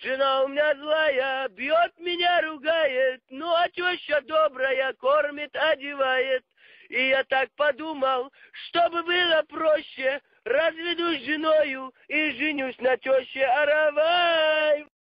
Жена у меня злая, бьет меня, ругает, ну а теща добрая, кормит, одевает. И я так подумал, чтобы было проще, разведусь с женою и женюсь на теще Аравай.